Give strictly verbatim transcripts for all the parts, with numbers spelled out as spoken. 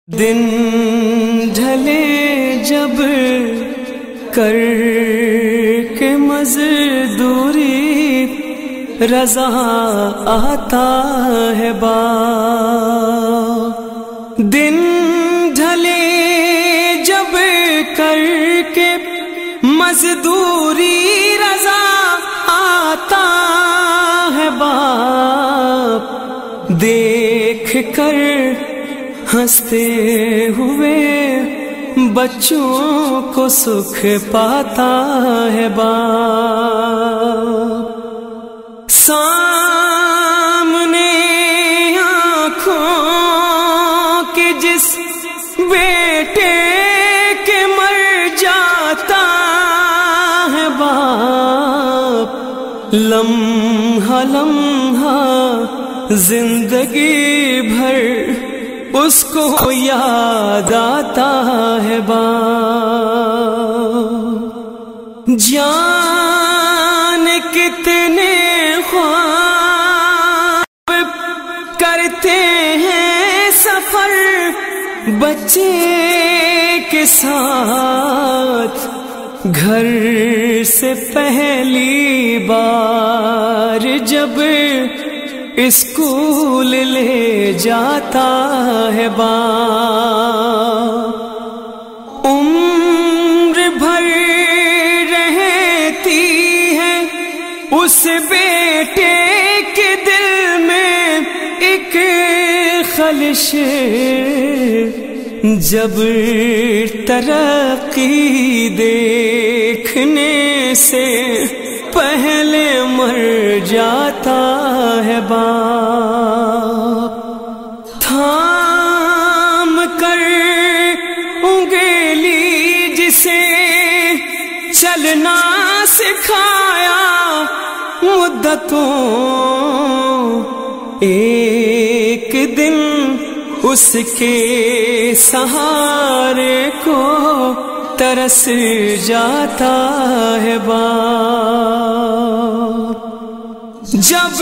دن ڈھلے جب کر کے مزدوری رضا آتا ہے باپ، دن ڈھلے جب کر کے مزدوری رضا آتا ہے باپ، دیکھ کر ہنستے ہوئے بچوں کو سکھ پاتا ہے باپ، سامنے آنکھوں کے جس بیٹے کے مر جاتا ہے باپ، لمحہ لمحہ زندگی بھر اس کو یاد آتا ہے باپ، جان کتنے خواب کرتے ہیں سفر بچے کے ساتھ، گھر سے پہلی بار جب اسکول لے جاتا ہے باپ، عمر بھر رہتی ہے اس بیٹے کے دل میں ایک خلش، جب ترقی دیکھنے سے پہلے مر جاتا ہے باپ، تھام کر انگلی جسے چلنا سکھایا مدتوں، ایک دن اس کے سہارے کو ترس جاتا ہے باپ، جب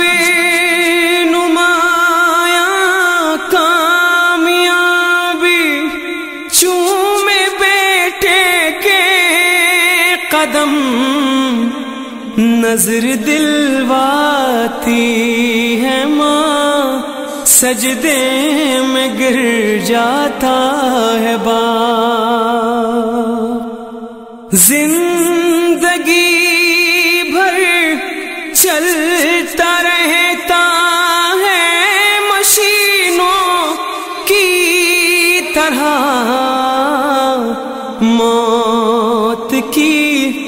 نمایاں کامیابی چومے بیٹے کے قدم، نظر دلواتی ہے ماں سجدے میں گر جاتا ہے باپ، زندگی بھر چلتا رہتا ہے مشینوں کی طرح، موت کی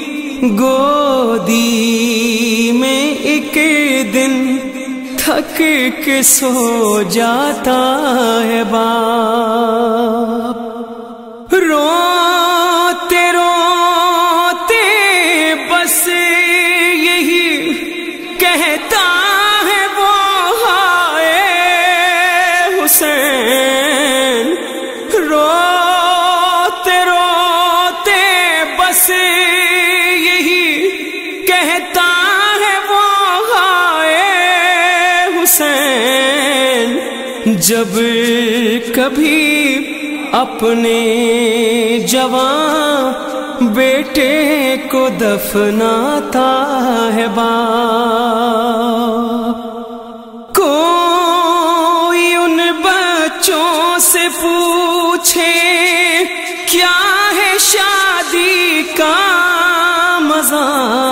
گودی میں ایک دن تھک کے سو جاتا ہے باپ، روتے روتے بس یہی کہتا ہے وہ ہائے حسین، روتے روتے بس یہی کہتا ہے وہ ہائے حسین، جب کبھی اپنے جوان بیٹے کو دفناتا ہے باپ، کوئی ان بچوں سے پوچھے کیا ہے شادی کا مزہ،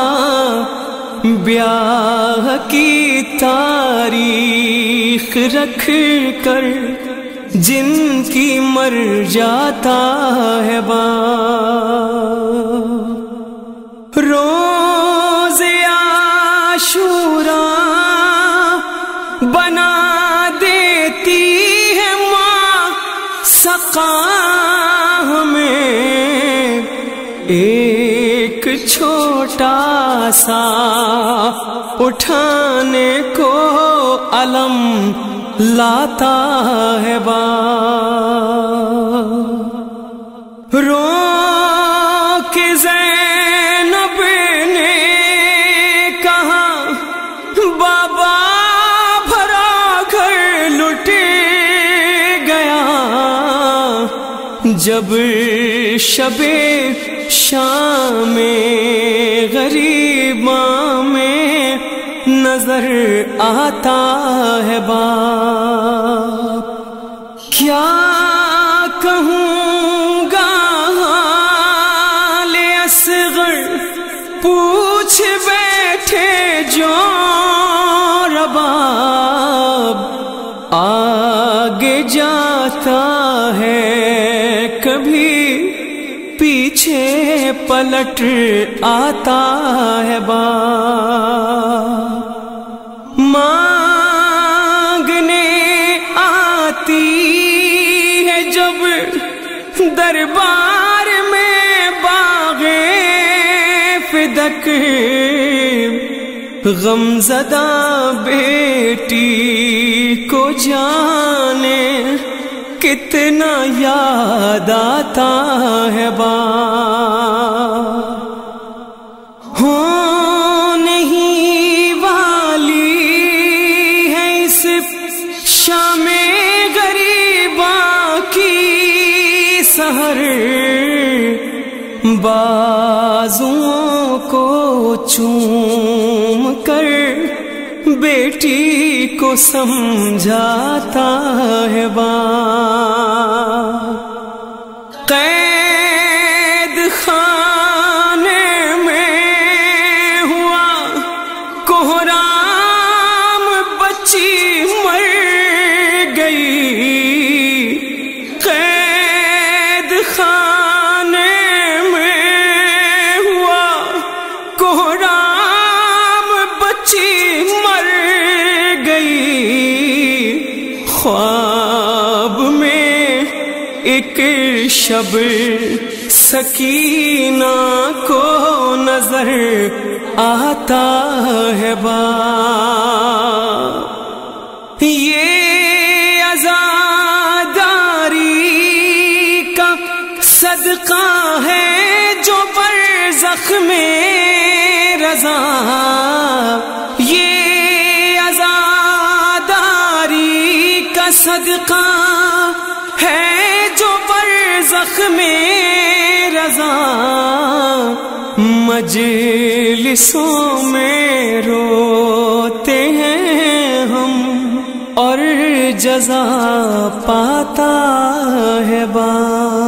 بیاہ کی تاریخ رکھ کر جن کی مر جاتا ہے باپ، روز عاشوراء بنا دیتی ہے ماں سقا ہمیں، ایک چھوٹا سا اٹھانے کو علم لاتا ہے باپ، رو کے زینب نے کہا بابا بھرا گھر لٹ گیا، جب شب شام غریباں میں نظر آتا ہے باپ، کیا کہوں گا حال اصغر پوچھ بیٹھے جو رباب، آگے جاتا ہے کبھی پیچھے پلٹ آتا ہے باپ، مانگنے آتی ہے جب دربار میں باغ فدق، غمزدہ بیٹی کو جانے کتنا یاد آتا ہے باپ، ہو نہیں والی ہے اس شام غریباں کی سحر، بازوؤں کو چوم کر بیٹی کو سمجھاتا ہے باپ، قید خانے میں ہوا کوہرام بچی مر گئی، قید خانے میں ہوا کوہرام بچی مر گئی، خواب میں ایک شب سکینہ کو نظر آتا ہے باپ، یہ عزاداری کا صدقہ ہے جو برزخ میں رضا، یہ عزاداری کا صدقہ ہے جو برزخ میں رضا، مجلسوں میں روتے ہیں ہم اور جزا پاتا ہے باپ۔